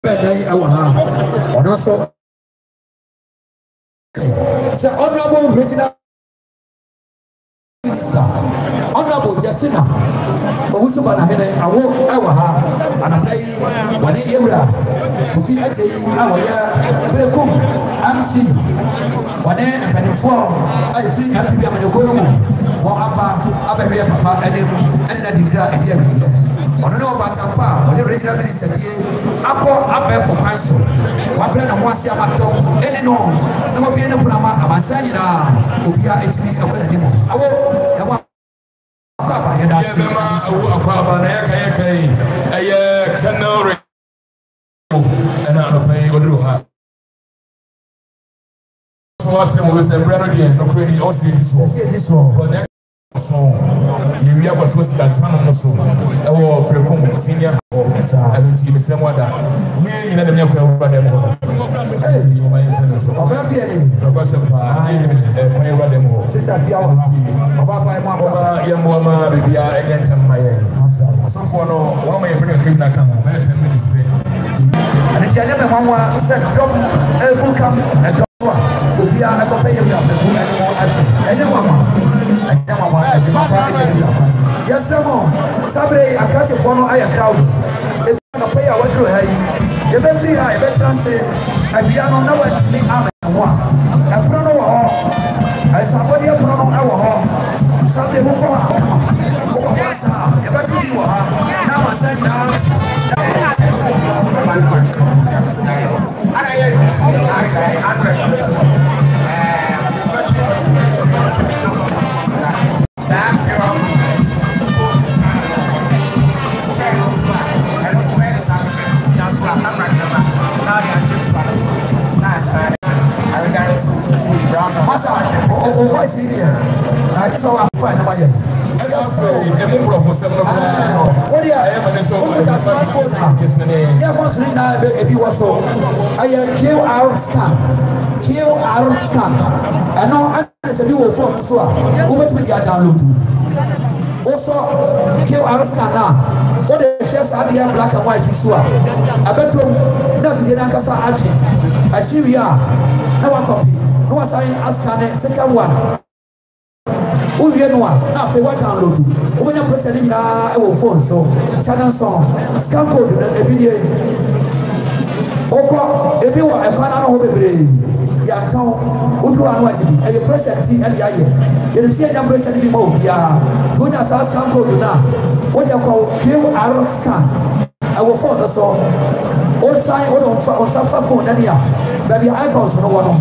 And also, the Honorable Regional Minister, Honorable Jessica, Owusubana Hene, Awo Awaha, and I play one area. Ufi Aje, Awaya, Bekum, MC, one and Penifo, I free happy Yamanokolo, Wapa, Abaria Papa, and I declare a dear. I don't know about Tampa, but the regional minister here, I call up for council. One brand of one year, any no, no be any Pulama, I'm saying, Ubia HB, a good anymore. I will. And I'll pay what do have. So I said, with the brother again, no credit, or see this one. So, you have a twist that one of the soul. I will become senior and team is someone that me in the milk over them. You might say, I'm not feeling because of my sister, Papa, young woman, baby, again, my so for no one may bring a good like 10 minutes. And if you never want said, come, will come and to be a pay yes, sir. Sabre, I got a phone. I am crowd. If I pay a what you have, you better see I better say, I be on no one to me. I'm one. I put on I somebody put on our home. Sabre, who go out? You better see what now I'm saying out. QR scan. I know I said you will phone so who bet me download. Also QR scan now. What the first idea black and white is I bet you nothing in Ankasa achieve no one copy. No one sign scan second one. Who you know now for what download to when you press it I will phone so channel song scan code every day. Oko if you are a corner of baby Yanton, Utu and what and you press and tea and the air. You see them press and more. Yeah, to just ask Uncle now. What you call QR scan. I will phone the song. All sign on some phone and yeah. Baby icons no one.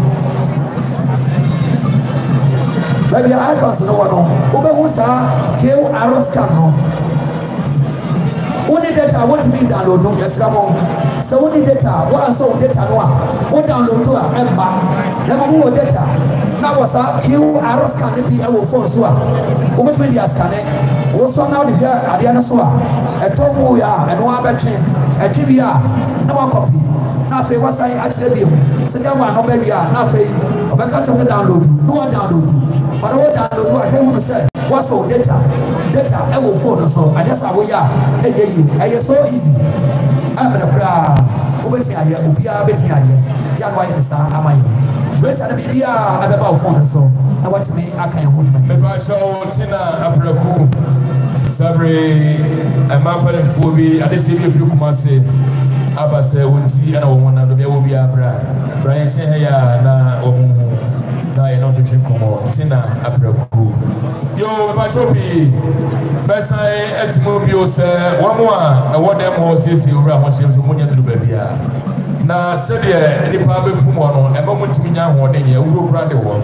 Baby icons no one. Ubehusa QR scan. Only data I want to be download no yes so only data what so data no what download to emba never more data now was a QR scan be our phone so over 20 scan also now the here Ariana so a tomu ya and one battery a TV no one copy now say what I actually do so that one no baby now say obeka to download no one download but what download what I want say what's for data I will phone so I just we are I so easy I'm the bra ubeti aye ubia beti aye ya why is that am I raise and be I about phone so I want to me I can hold my me so tina apreku sabre am papa for bi ade se bi firi kuma se aba se wonti ana wo wona do be wo bi abra Brian che ya na wo mu na ye no to twin komo tina apreku yo pachopi besa etmobio se wamo a wo dem ho sisi owura ho che so munya duru babia na se de nipa befum no e ma mutumi nya ho den ye wuro kura de wo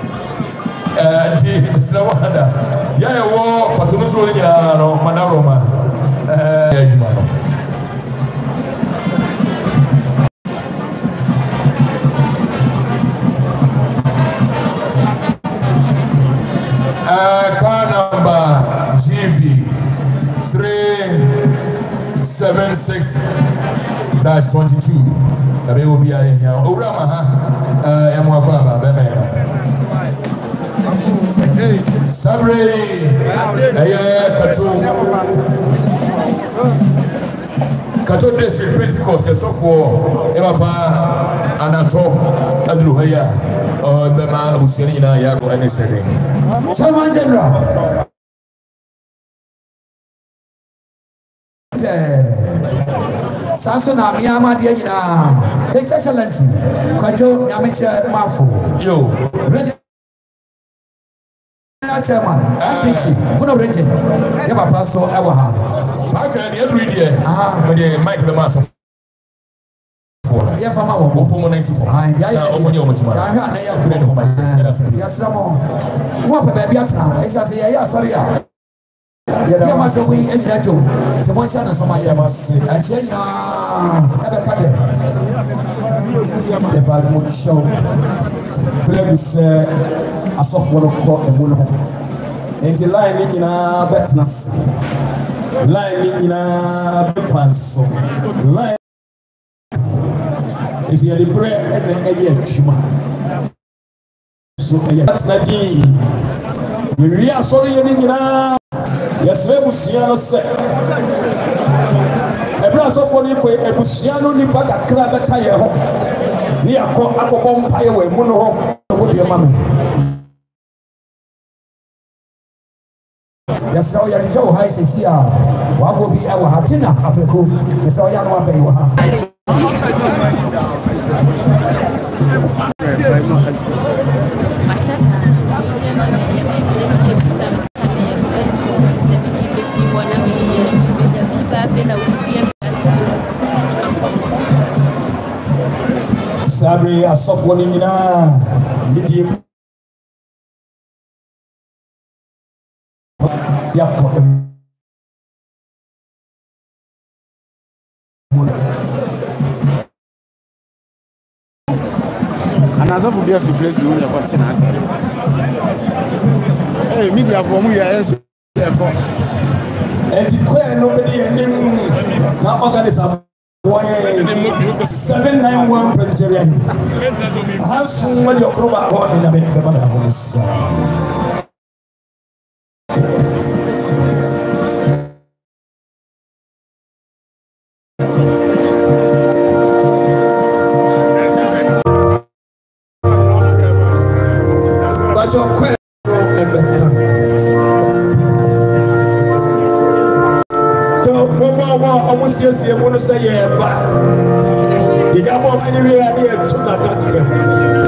ti se wada ya ye wo patono so ni no manaroma ya juma no car number GV 376-22. That will be here. Urama, Yamwaka, Sabre, Katu. Catholic District Pentecost, so for Emma Anato, Adruhaya, or Bema, Muselina, Yago, and anything. Chairman General. Sasona Miyama Diana, His Excellency, Kajo Yamicha Mafu, Yo, Regional Chairman, RTC, Puno Region, Yaba Pastor Awaha. Parker and every year, but the Michael Master. Yeah, from our Open 94. I open your much. Yes, Ramon. What a baby, as I say, yes, sorry. Yeah, my doing any that too. To one son of my yamas, and change ever cut it. The Bible show. Please, a soft one of court and one. And the line in a betness. Line in a big one, so line. If you are the bread and a year, so that's not the. We are sorry, you yes, Rebusiano said. A brass of one equate, a Busiano Nipaka Crab Kaya home. Near Akobom Piowa, Mono, what your mammy. Yes, now you're so high, says here. What will be our Hatina, Apreco? Yes, I am one pay. Sabri a soft one in Lydia. And as of the place, the only question answer. Hey, media from we are and declare nobody and now organism. 791 Presbyterian. How soon will your crew are in the House? But your question almost yes, you want to say, yeah, but you got more money here to not.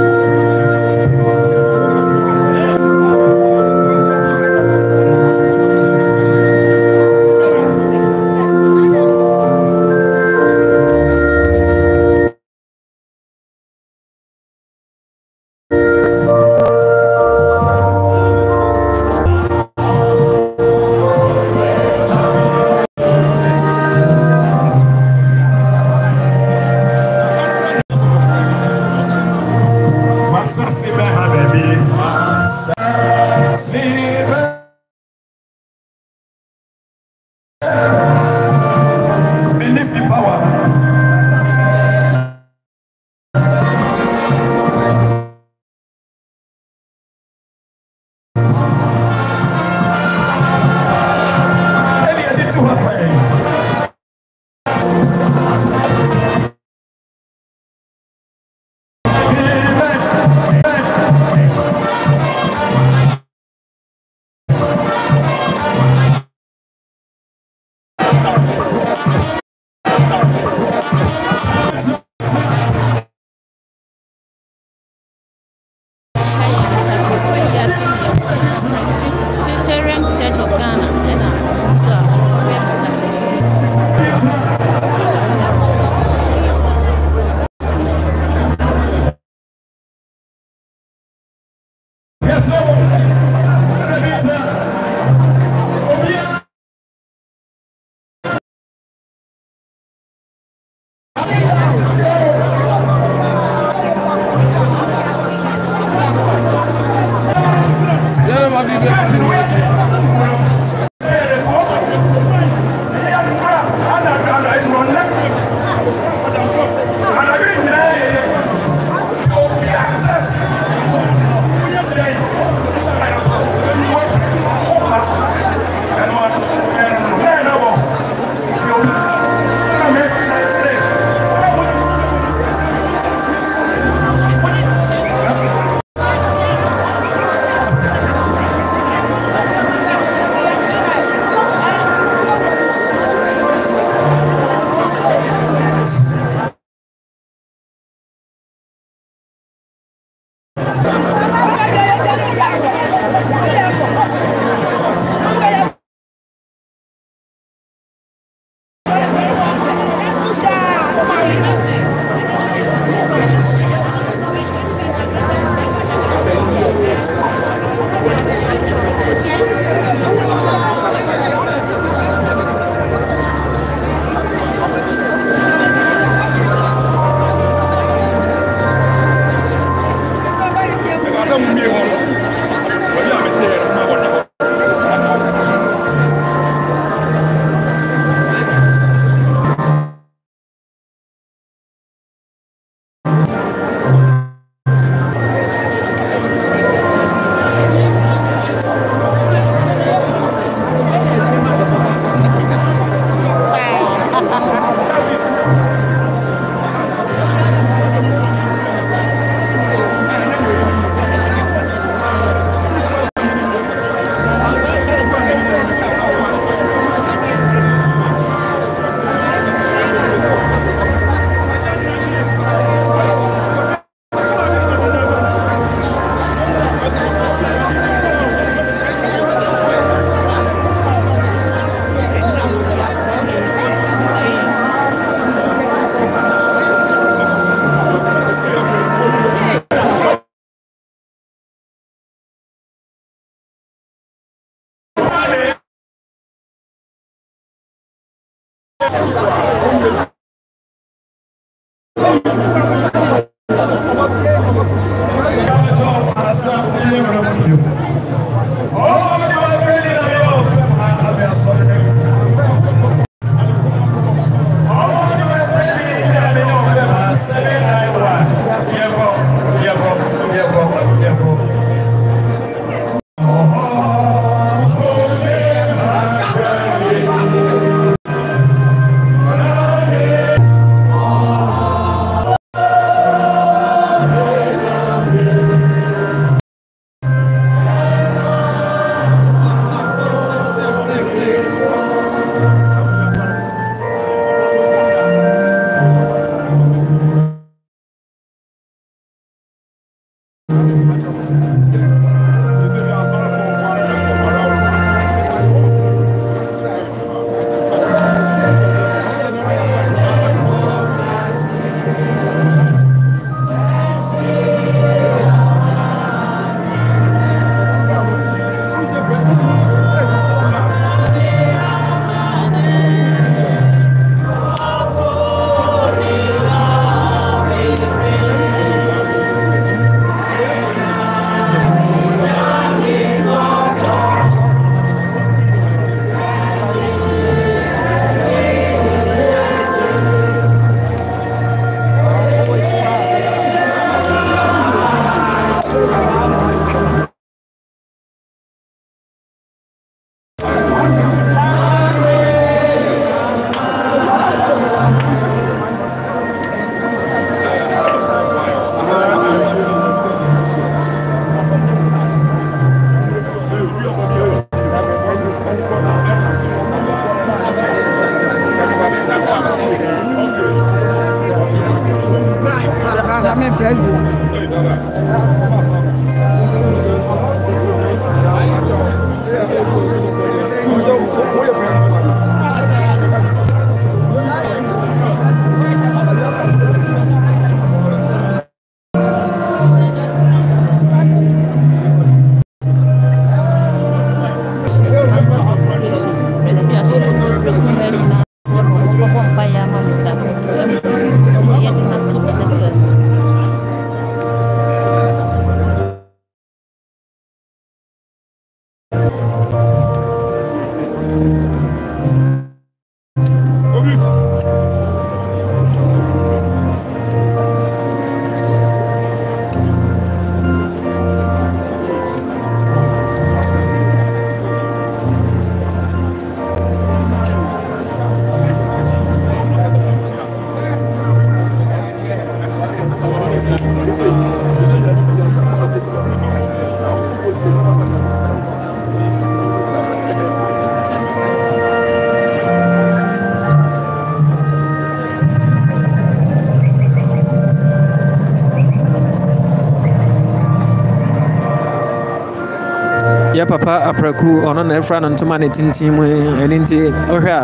Ya papa apraku ono na efra no ntoma ne tintin mu eni nti ohwa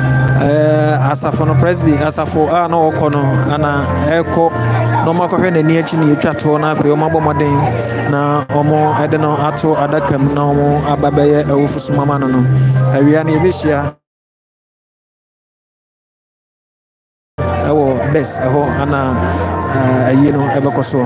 asafo no presby asafo a na wokọ no ana eko no makohwe na ni achi ni etwato na afi o mabomoden na omo ede no ato adakam na omo ababaye awufusu mama no no awia na ebehia ewo bes eho ana ayi no ebekoso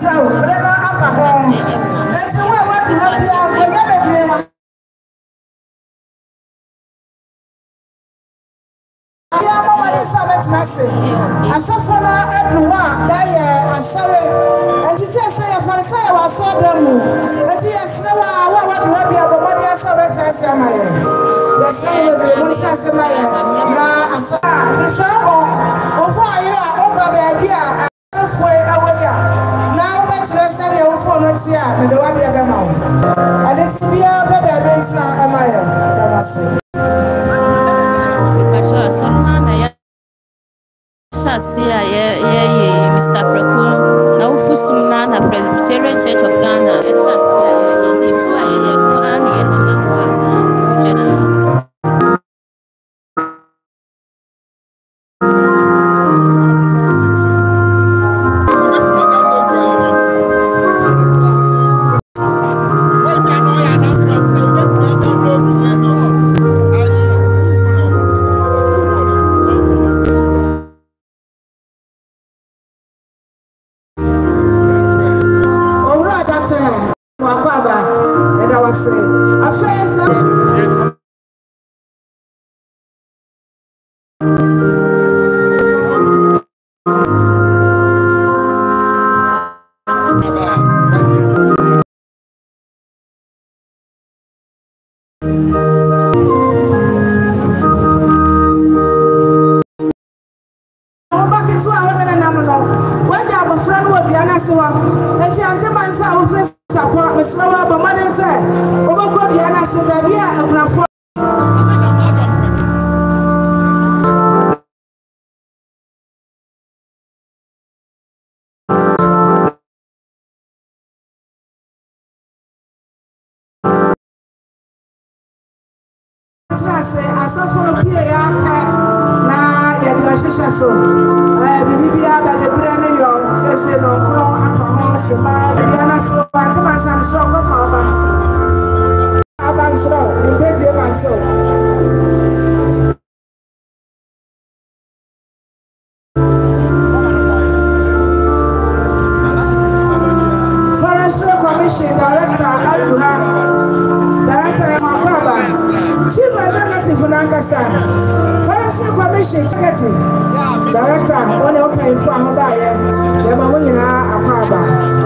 mesrao brena aka ho enti wo wa du ha bia ko ya bebre ma ya mama de sa betmase asafona adruwa da ye asare enti se ya farisa ya wa so damu enti yesre wa du ha bia bo made asa betmase amaye yesre wo bebre mo tase maye na asa nso ofo ayira o ba bia foi awaya na o ba kire sare o fo no tia me de wade be ma wo ade ti bia ba be bentina amaye damase pacha sorna na ya shasia ye Mr. Preku na ufusum na Presbyterian Church of Ghana shasia ye ti so ye ko ani ye na asafo pie ya ka na ya di ahihia so bibia ba de brane yo sese no kro akọ ho se ma bibia na so atama sam so ko fa aba so mbezi ma so Forestry Commission Director Aluha Director Makwaba Chief Executive Nankasa Forestry Commission Executive Director one open for Ahobaye Yamawina Akwaba